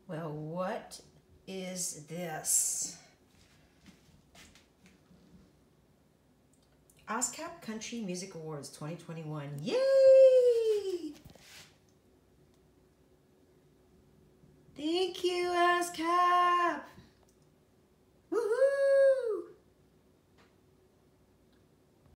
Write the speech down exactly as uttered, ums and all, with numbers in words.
Well, what is this? ASCAP Country Music Awards twenty twenty-one. Yay!